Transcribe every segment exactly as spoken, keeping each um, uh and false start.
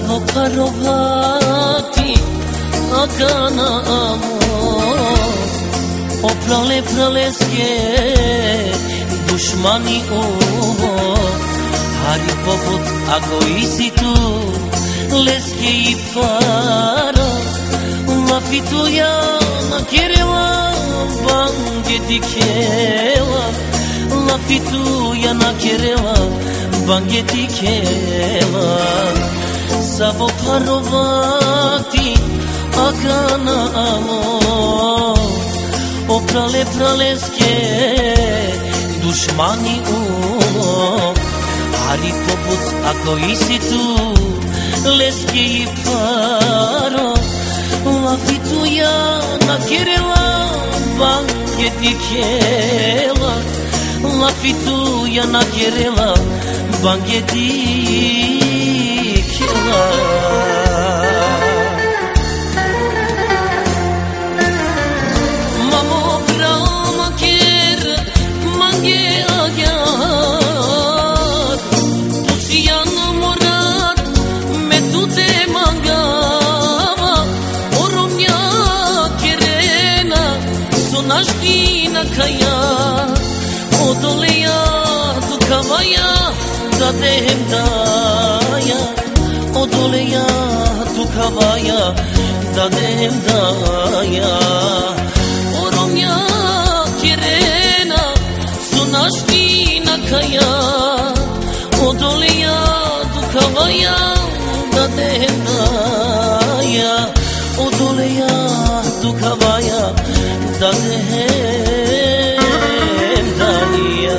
Savo parovati akana amo O prale praleske dushmani o Hari poput agoisi tu leske i para Lafitu ya na kerewa bange dikela Lafitu ya na kerewa bange dikela Savo parovati akana amo O prale praleske dushmani o Hari poput agoisi tu leske i para Lafitu ya na kerela bange dikela Lafitu ya na kerela bange dikela Mamo prama ker mange agyar Tusiyan morat me tute mangava Oromya kerena sonashti na kaya Odoleya dukavaya dadem daya Odoleya dukavaya dadem daya Oromya kerena sonashti na kaya Odoleya dukavaya dadem daya Odoleya dukavaya dadem daya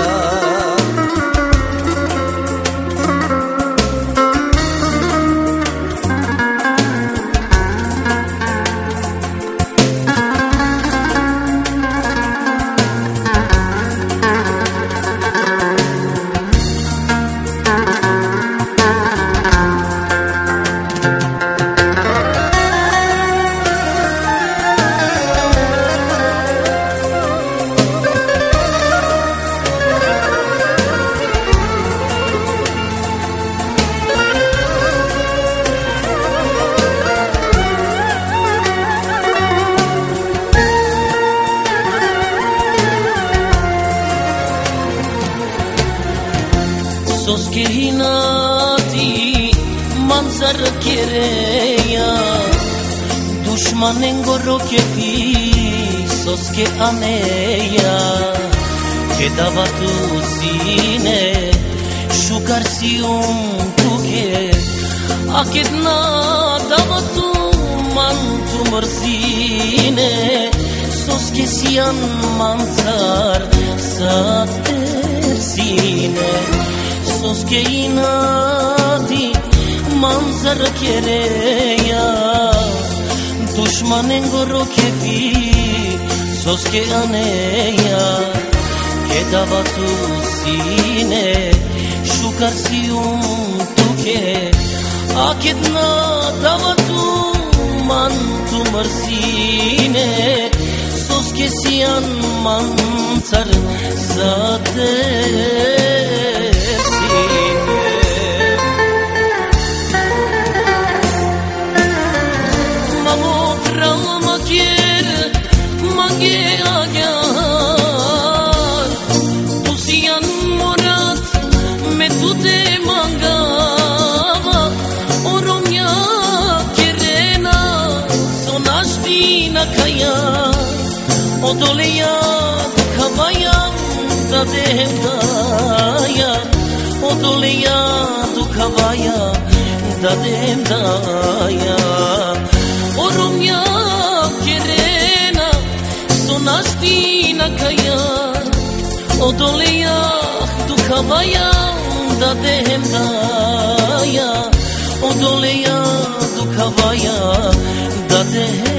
Soske hinati manzar kereya Dushmanen goro kefi soske aneya Kedavatu sine shukar sium tuke Akedna davatu mantu marzine Soske siyan manzar sater sine Soske inati manzar kereya Dushmanen goro kefi soske aneya Kedavatu sine shukar sium tuke Akedna davatu mantu marzine Soske siyan manzar sater Mamo prama ker mange agyar Tusiyan morat me tute mangava Oromya kerena sonashti na kaya Odoleya dukavaya dadem daya Odoleya dukavaya dadem daya Oromya kerena sonashti na kaya Odoleya dukavaya dadem daya Odoleya dukavaya dadem